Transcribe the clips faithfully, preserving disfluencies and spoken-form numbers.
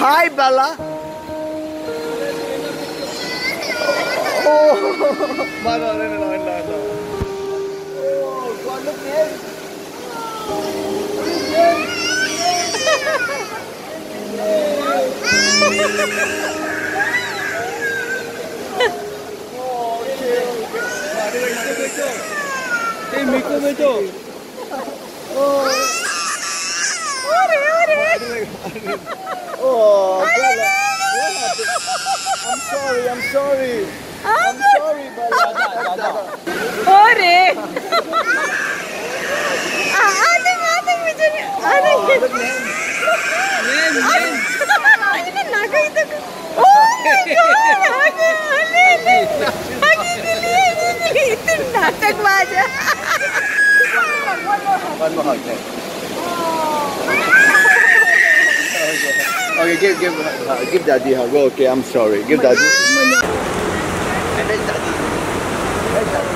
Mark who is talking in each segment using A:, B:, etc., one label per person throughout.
A: Hi, Bella. Oh, no, no, no, no, no, no. Oh, God, look here. Hey, Miko, Miko. Oh. Oh, Bella. What happened? I'm sorry, I'm sorry. I'm sorry, Bella.
B: Ore. Ane mata bijani. Ane. Nen nen. Ane naga ita. Oh my God. Ane ane ane. Ane dili dili itu natak baja.
A: One more hug. Okay, give give uh, give Daddy a hug. Okay, I'm sorry. Give Daddy. And then Daddy. Then Daddy.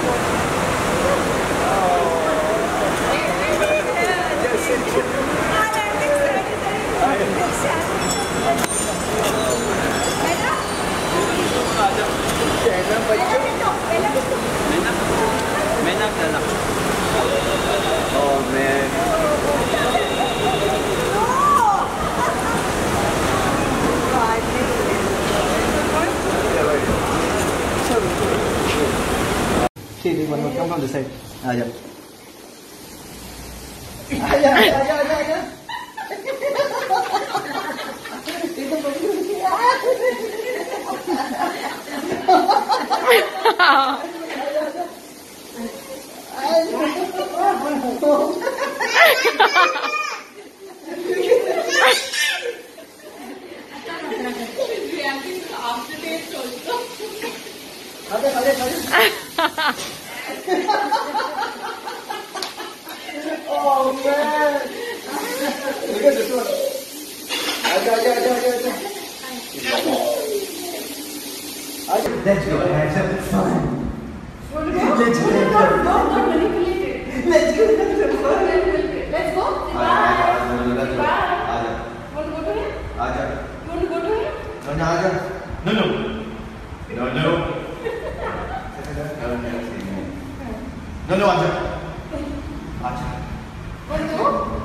A: Oh man. She did one more. Come on this side. Aja. Aja, aja, aja, aja. Itu bagus. Ada, ada, ada. Oh man! Look at this one. Aja, aja, aja, aja, aja. Let's go. Have some fun. Let's go. Don't manipulate it. Let's go. Have some fun. Let's go. Bye. Bye. Want to go to him? Aja. You want to go to him? No, no, Aja. No, no. No, no. No, no, Aja. Aja. Want to go?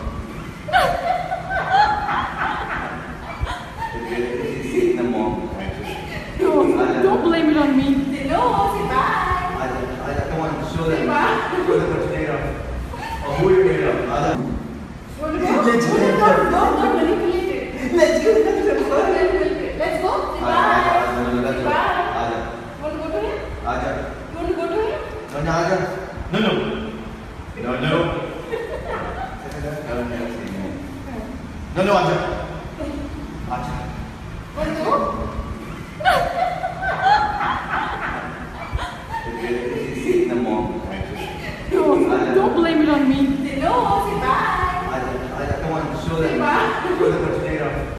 A: The mom.
B: No, don't blame it on me.
C: No, say bye.
A: Aja, Aja, come on, show them.
C: Say bye.
A: Show them what you're made of. Or who you're made of. Aja.
C: Want to go? Let's go. Don't, don't, don't manipulate it. Let's go. Let's go. Say bye. Say bye.
A: Aja.
C: Want to go to him?
A: Aja.
C: You want to go to him?
A: No, no, Aja.
D: No, no. No, no.
A: No, no,
D: No, no, Aja.